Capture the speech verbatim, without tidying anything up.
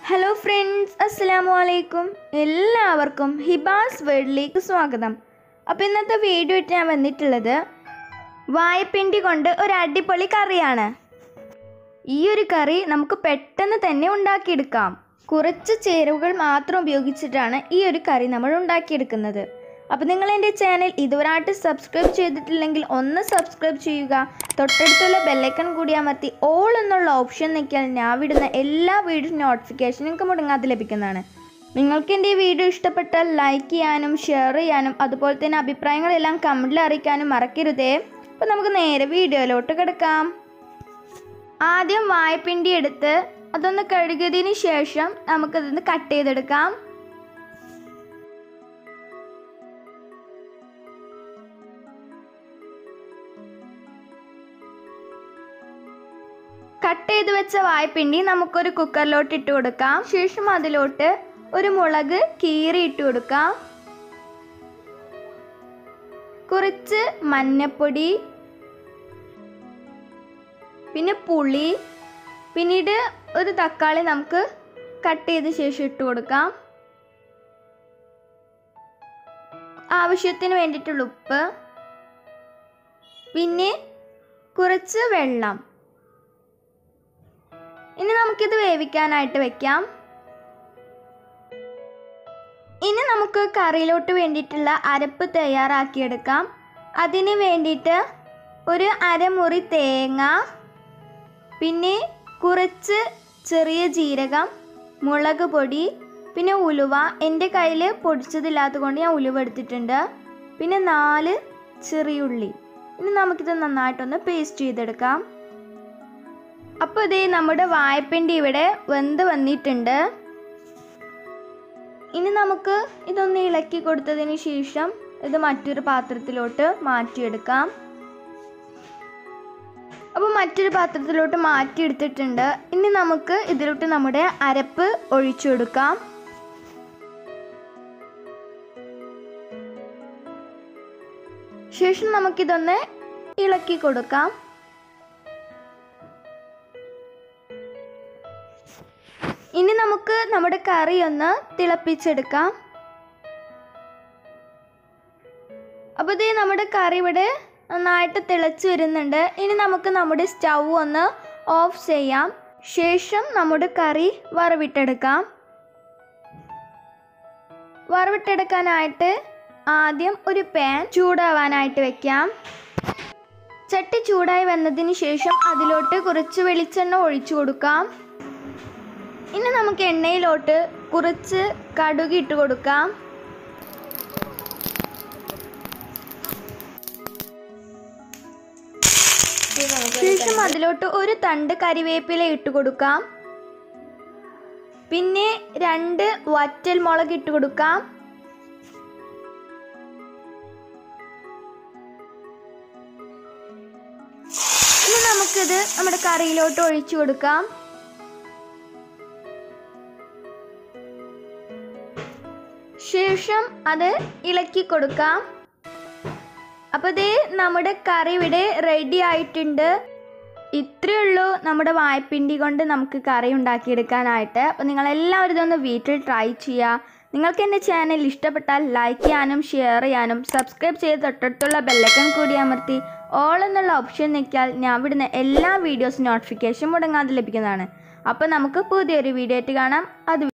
Hello friends, അസ്സലാമു അലൈക്കും. എല്ലാവർക്കും ഹിബാസ് വേൾഡിലേക്ക് സ്വാഗതം. അപ്പോൾ ഇന്നത്തെ വീഡിയോ ആയിട്ട് ഞാൻ വന്നിട്ടുള്ളത് വാഴപ്പിണ്ടി കൊണ്ട് ഒരു അടിപൊളി കറിയാണ്. ഈ ഒരു കറി നമുക്ക് പെട്ടെന്ന് തന്നെ ഉണ്ടാക്കിയെടുക്കാം. കുറച്ച് ചേരുവകൾ മാത്രം ഉപയോഗിച്ചിട്ടാണ് ഈ ഒരു കറി നമ്മൾ ഉണ്ടാക്കിയെടുക്കുന്നത്. അപ്പോൾ നിങ്ങൾ എൻ്റെ ചാനൽ ഇതുവരെയായിട്ട് സബ്സ്ക്രൈബ് ചെയ്തിട്ടില്ലെങ്കിൽ ഒന്ന് സബ്സ്ക്രൈബ് ചെയ്യുക. തൊട്ടടുത്തുള്ള ബെല്ലൈക്കൺ കൂടി അമർത്തി ഓൾ എന്നുള്ള ഓപ്ഷൻ നിൽക്കിയാൽ ഞാൻ വിടുന്ന എല്ലാ വീഡിയോ നോട്ടിഫിക്കേഷനും നിങ്ങൾക്ക് മുടങ്ങാതെ ലഭിക്കുന്നതാണ്. നിങ്ങൾക്ക് എൻ്റെ ഈ വീഡിയോ ഇഷ്ടപ്പെട്ടാൽ ലൈക്ക് ചെയ്യാനും ഷെയർ ചെയ്യാനും അതുപോലെ തന്നെ അഭിപ്രായങ്ങളെല്ലാം കമൻറ്റിൽ അറിയിക്കാനും മറക്കരുതേ. അപ്പോൾ നമുക്ക് നേരെ വീഡിയോയിലോട്ട് കിടക്കാം. ആദ്യം വാഴപ്പിണ്ടി എടുത്ത് അതൊന്ന് കഴുകിയതിന് ശേഷം നമുക്കതൊന്ന് കട്ട് ചെയ്തെടുക്കാം. കട്ട് ചെയ്ത് വെച്ച വാഴപ്പിണ്ടി നമുക്കൊരു കുക്കറിലോട്ട് ഇട്ട് കൊടുക്കാം. ശേഷം അതിലോട്ട് ഒരു മുളക് കീറി ഇട്ട് കൊടുക്കാം. കുറച്ച് മഞ്ഞപ്പൊടി, പിന്നെ പുളി, പിന്നീട് ഒരു തക്കാളി നമുക്ക് കട്ട് ചെയ്ത ശേഷം ഇട്ട് കൊടുക്കാം. ആവശ്യത്തിന് വേണ്ടിയിട്ടുള്ള ഉപ്പ്, പിന്നെ കുറച്ച് വെള്ളം. ഇനി നമുക്കിത് വേവിക്കാനായിട്ട് വെക്കാം. ഇനി നമുക്ക് കറിയിലോട്ട് വേണ്ടിയിട്ടുള്ള അരപ്പ് തയ്യാറാക്കിയെടുക്കാം. അതിന് വേണ്ടിയിട്ട് ഒരു അരമുറി തേങ്ങ, പിന്നെ കുറച്ച് ചെറിയ ജീരകം, മുളക് പൊടി, പിന്നെ ഉലുവ. എൻ്റെ കയ്യിൽ പൊടിച്ചതില്ലാത്തത് കൊണ്ട് ഞാൻ ഉലുവ എടുത്തിട്ടുണ്ട്. പിന്നെ നാല് ചെറിയുള്ളി. ഇനി നമുക്കിത് നന്നായിട്ടൊന്ന് പേസ്റ്റ് ചെയ്തെടുക്കാം. അപ്പോൾ ഇതേ നമ്മുടെ വാഴപ്പിണ്ടി ഇവിടെ വെന്ത് വന്നിട്ടുണ്ട്. ഇനി നമുക്ക് ഇതൊന്ന് ഇളക്കി കൊടുത്തതിന് ശേഷം ഇത് മറ്റൊരു പാത്രത്തിലോട്ട് മാറ്റിയെടുക്കാം. അപ്പോൾ മറ്റൊരു പാത്രത്തിലോട്ട് മാറ്റിയെടുത്തിട്ടുണ്ട്. ഇനി നമുക്ക് ഇതിലോട്ട് നമ്മുടെ അരപ്പ് ഒഴിച്ചു കൊടുക്കാം. ശേഷം നമുക്കിതൊന്ന് ഇളക്കി കൊടുക്കാം. ഇനി നമുക്ക് നമ്മുടെ കറി ഒന്ന് തിളപ്പിച്ചെടുക്കാം. അപ്പോൾ ഇത് നമ്മുടെ കറി ഇവിടെ നന്നായിട്ട് തിളച്ച് വരുന്നുണ്ട്. ഇനി നമുക്ക് നമ്മുടെ സ്റ്റൗ ഒന്ന് ഓഫ് ചെയ്യാം. ശേഷം നമ്മുടെ കറി വറവിട്ടെടുക്കാം. വറവിട്ടെടുക്കാനായിട്ട് ആദ്യം ഒരു പാൻ ചൂടാവാനായിട്ട് വെക്കാം. ചട്ടി ചൂടായി വന്നതിന് ശേഷം അതിലോട്ട് കുറച്ച് വെളിച്ചെണ്ണ ഒഴിച്ചു കൊടുക്കാം. ഇനി നമുക്ക് എണ്ണയിലോട്ട് കുറച്ച് കടുക് ഇട്ട് കൊടുക്കാം. ശേഷം അതിലോട്ട് ഒരു തണ്ട് കരിവേപ്പില ഇട്ട് കൊടുക്കാം. പിന്നെ രണ്ട് വറ്റൽ മുളക് ഇട്ട് കൊടുക്കാം. ഇനി നമുക്കിത് നമ്മുടെ കറിയിലോട്ട് ഒഴിച്ചു കൊടുക്കാം. ശേഷം അത് ഇളക്കി കൊടുക്കാം. അപ്പോൾ ദേ നമ്മുടെ കറി ഇവിടെ റെഡി ആയിട്ടുണ്ട്. ഇത്രയേ ഉള്ളൂ നമ്മുടെ വാഴപ്പിണ്ടി കൊണ്ട് നമുക്ക് കറി ഉണ്ടാക്കിയെടുക്കാനായിട്ട്. അപ്പോൾ നിങ്ങളെല്ലാവരും ഇതൊന്ന് വീട്ടിൽ ട്രൈ ചെയ്യുക. നിങ്ങൾക്ക് എൻ്റെ ചാനൽ ഇഷ്ടപ്പെട്ടാൽ ലൈക്ക് ചെയ്യാനും ഷെയർ ചെയ്യാനും സബ്സ്ക്രൈബ് ചെയ്ത് തൊട്ടടുത്തുള്ള ബെല്ലൈക്കൺ കൂടി അമർത്തി ഓൾ എന്നുള്ള ഓപ്ഷൻ നിൽക്കിയാൽ ഞാൻ വിടുന്ന എല്ലാ വീഡിയോസ് നോട്ടിഫിക്കേഷൻ മുടങ്ങാതെ ലഭിക്കുന്നതാണ്. അപ്പോൾ നമുക്ക് പുതിയൊരു വീഡിയോ ആയിട്ട് കാണാം. അത്